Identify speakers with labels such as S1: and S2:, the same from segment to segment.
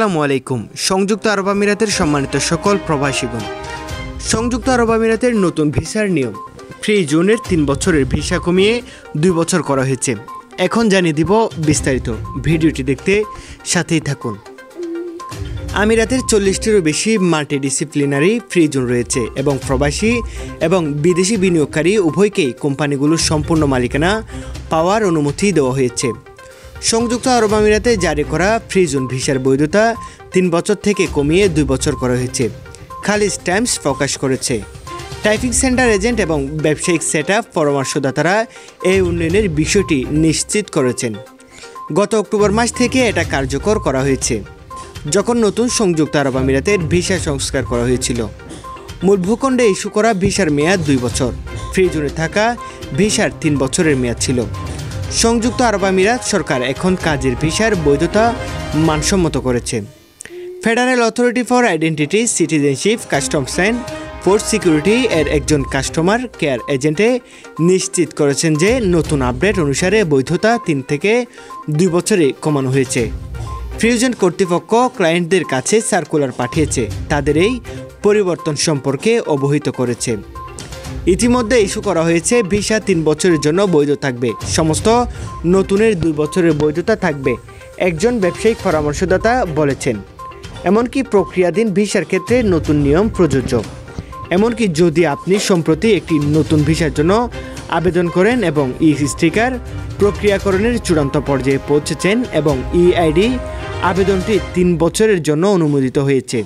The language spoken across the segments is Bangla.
S1: আসসালামু আলাইকুম। সংযুক্ত আরব আমিরাতের সম্মানিত সকল প্রবাসীগণ, সংযুক্ত আরব আমিরাতের নতুন ভিসার নিয়ম ফ্রি জোনের 3 বছরের ভিসা কমিয়ে 2 বছর করা হয়েছে। এখন জানিয়ে দিব বিস্তারিত। ভিডিওটি দেখতে সাথেই থাকুন। আমিরাতের 40টিরও বেশি মাল্টিডিসিপ্লিনারি ফ্রি জোন রয়েছে এবং প্রবাসী এবং বিদেশি বিনিয়োগকারী উভয়কেই কোম্পানিগুলোর সম্পূর্ণ মালিকানা পাওয়ার অনুমতি দেওয়া হয়েছে। সংযুক্ত আরব আমিরাতে জারি করা ফ্রি জোন ভিসার বৈধতা 3 বছর থেকে কমিয়ে 2 বছর করা হয়েছে, খালিজ টাইমস প্রকাশ করেছে। টাইপিং সেন্টার এজেন্ট এবং ব্যবসায়িক সেটআপ পরামর্শদাতারা এই উন্নয়নের বিষয়টি নিশ্চিত করেছেন। গত অক্টোবর মাস থেকে এটা কার্যকর করা হয়েছে, যখন নতুন সংযুক্ত আরব আমিরাতের ভিসা সংস্কার করা হয়েছিল। মূল ভূখণ্ডে ইস্যু করা ভিসার মেয়াদ 2 বছর, ফ্রি জোনে থাকা ভিসার 3 বছরের মেয়াদ ছিল। সংযুক্ত আরব আমিরাত সরকার এখন কাজের ভিসার বৈধতা মানসম্মত করেছে। Federal authority for identity, citizenship, customs and port security এর একজন কাস্টমার কেয়ার এজেন্টে নিশ্চিত করেছেন যে নতুন আপডেট অনুসারে বৈধতা 3 থেকে 2 বছরে কমানো হয়েছে। ফ্রিউজন কর্তৃপক্ষ ক্লায়েন্টদের কাছে সার্কুলার পাঠিয়েছে, তাদের এই পরিবর্তন সম্পর্কে অবহিত করেছে। ইতিমধ্যে ইস্যু করা হয়েছে ভিসা 3 বছরের জন্য বৈধ থাকবে, সমস্ত নতুনের 2 বছরের বৈধতা থাকবে, একজন ব্যবসায়িক পরামর্শদাতা বলেছেন। এমনকি প্রক্রিয়াধীন ভিসার ক্ষেত্রে নতুন নিয়ম প্রযোজ্য। এমনকি যদি আপনি সম্প্রতি একটি নতুন ভিসার জন্য আবেদন করেন এবং স্টিকার প্রক্রিয়াকরণের চূড়ান্ত পর্যায়ে পৌঁছেছেন এবং আইডি আবেদনটি 3 বছরের জন্য অনুমোদিত হয়েছে,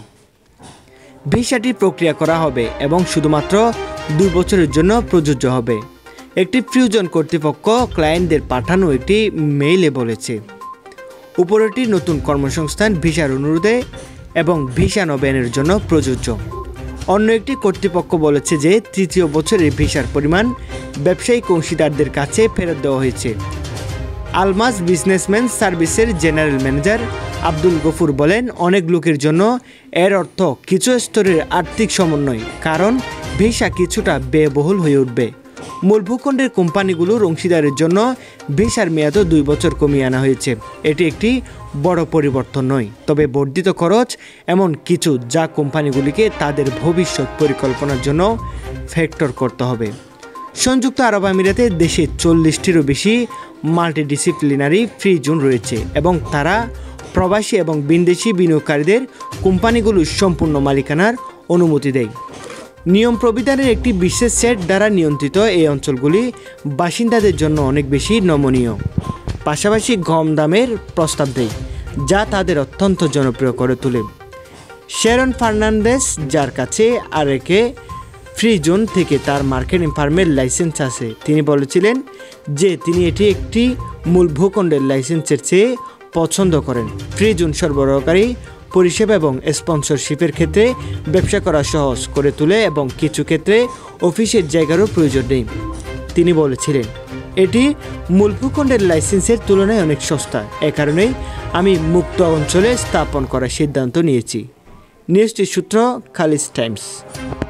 S1: ভিসাটি প্রক্রিয়া করা হবে এবং শুধুমাত্র 2 বছরের জন্য প্রযোজ্য হবে। একটি ফ্রিউজন কর্তৃপক্ষ ক্লায়েন্টদের পাঠানো একটি মেইলে বলেছে। উপরেটি নতুন কর্মসংস্থান ভিসার অনুরোধে এবং ভিসা নবায়নের জন্য প্রযোজ্য। অন্য একটি কর্তৃপক্ষ বলেছে যে 3য় বছরের ভিসার পরিমাণ ব্যবসায়িক অংশীদারদের কাছে ফেরত দেওয়া হয়েছে। আলমাস বিজনেসম্যান সার্ভিসের জেনারেল ম্যানেজার আব্দুল গফুর বলেন, অনেক লোকের জন্য এর অর্থ কিছু স্তরের আর্থিক সমন্বয়, কারণ ভিসা কিছুটা ব্যয়বহুল হয়ে উঠবে। মূল ভূখণ্ডের কোম্পানিগুলোর অংশীদারের জন্য ভিসার মেয়াদও 2 বছর কমিয়ে আনা হয়েছে। এটি একটি বড় পরিবর্তন নয়, তবে বর্ধিত খরচ এমন কিছু যা কোম্পানিগুলিকে তাদের ভবিষ্যৎ পরিকল্পনার জন্য ফ্যাক্টর করতে হবে। সংযুক্ত আরব আমিরাতে দেশে 40টিরও বেশি মাল্টিডিসিপ্লিনারি ফ্রি জোন রয়েছে এবং তারা প্রবাসী এবং বিদেশি বিনিয়োগকারীদের কোম্পানিগুলোর সম্পূর্ণ মালিকানার অনুমতি দেয়। নিয়ম প্রবিধানের একটি বিশেষ সেট দ্বারা নিয়ন্ত্রিত এই অঞ্চলগুলি বাসিন্দাদের জন্য অনেক বেশি নমনীয়, পাশাপাশি কম দামের প্রস্তাব দেয়, যা তাদের অত্যন্ত জনপ্রিয় করে তোলে। শেরন ফার্নান্দেস, যার কাছে আরেকে ফ্রি জোন থেকে তার মার্কেটিং ফার্মের লাইসেন্স আছে, তিনি বলেছিলেন যে তিনি এটি একটি মূল ভূখণ্ডের লাইসেন্সের চেয়ে পছন্দ করেন। ফ্রি জোন সরবরাহকারী পরিষেবা এবং স্পন্সরশিপের ক্ষেত্রে ব্যবসা করা সহজ করে তোলে এবং কিছু ক্ষেত্রে অফিসের জায়গারও প্রয়োজন নেই। তিনি বলেছিলেন, এটি মূল ভূখণ্ডের লাইসেন্সের তুলনায় অনেক সস্তা, এ কারণেই আমি মুক্ত অঞ্চলে স্থাপন করার সিদ্ধান্ত নিয়েছি। নিউজটির সূত্র খালিজ টাইমস।